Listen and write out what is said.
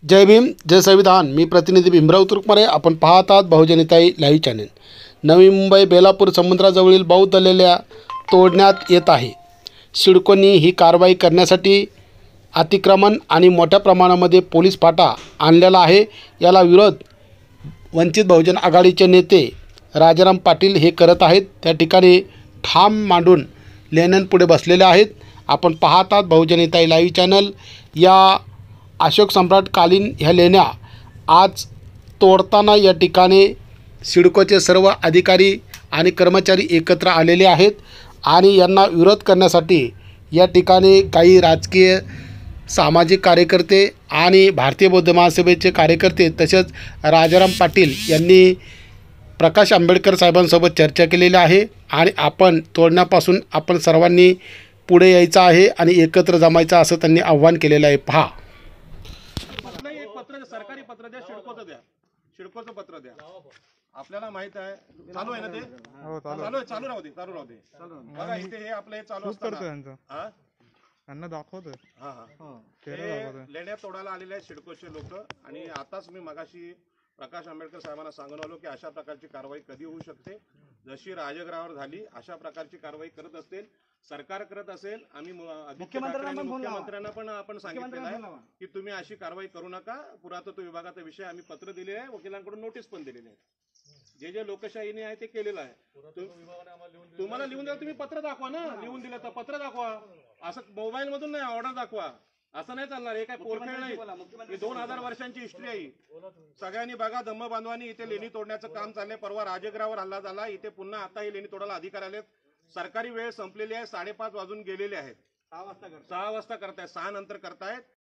जय भीम जय संविधान। मी प्रतिनिधी भीमराव तुर्कमरे। आपण पाहत आहात बहुजनताई लाईव्ह चॅनल। नवी मुंबई बेलापूर समुद्राजवळील बौद्ध लेल्या तोडण्यात येत आहे। सिडकोनी ही कारवाई करण्यासाठी अतिक्रमण आणि मोठ्या प्रमाणामध्ये पोलीस फाटा आणलेला आहे। याला विरोध वंचित बहुजन आघाडीचे नेते राजाराम पाटील हे करत आहेत। त्या ठिकाणी ठाम मांडून लेण्यांपुढे बसलेले आहेत। आपण पाहत आहात बहुजनताई लाईव्ह चॅनल। या अशोक सम्राटकालीन ह्या लेण्या आज तोडताना या ठिकाणी सिडकोचे सर्व अधिकारी आणि कर्मचारी एकत्र आलेले आहेत आणि यांना विरोध करण्यासाठी या ठिकाणी काही राजकीय सामाजिक कार्यकर्ते आणि भारतीय बौद्ध महासभेचे कार्यकर्ते तसेच राजाराम पाटील यांनी प्रकाश आंबेडकर साहेबांसोबत चर्चा केलेली आहे आणि आपण तोडण्यापासून आपण सर्वांनी पुढे यायचं आहे आणि एकत्र जमायचं असं त्यांनी आव्हान केलेलं आहे। पहा, एक पत्र सरकारी पत्र द्या, शिडकोचं पत्र द्या। आपल्याला माहित आहे चालू आहे ना ते, चालू राहू दे। बघा इथे हे आपलं हे चालू असतं, त्यांना दाखवतोय। लेण्या तोडायला आलेले आहेत सिडकोचे लोक। आणि आताच मी मगाशी प्रकाश आंबेडकर साहेबांना सांगून आलो की अशा प्रकारची कारवाई कधी होऊ शकते। जशी राजगृहावर झाली अशा प्रकारची कारवाई करत असेल सरकार, करत असेल, आम्ही मुख्यमंत्र्यांना पण आपण सांगितलेलं आहे की तुम्ही अशी कारवाई करू नका। पुरातत्व विभागाचा विषय आम्ही पत्र दिले आहे, वकिलांकडून नोटीस पण दिलेली आहे। जे लोकशाहीने आहे ते केलेलं आहे। तुम्हाला लिहून द्या, तुम्ही पत्र दाखवा ना, लिहून दिलं तर पत्र दाखवा। असं मोबाईल मधून नाही, ऑर्डर दाखवा। असं नाही चालणार। हे काय पोरखेळ नाही, ही 2000 वर्षांची हिस्ट्री आहे। सगळ्यांनी बघा, धम्म बांधवांनी इथे लेणी तोडण्याचं काम चाललंय। परवा राजगृहावर हल्ला झाला, इथे पुन्हा आता ही लेणी तोडायला अधिकारी आलेत। सरकारी वेळ संपलेली आहे, 5:30 वाजून गेलेले आहेत। 6 वाजता करतायत, 6 नंतर करतायत।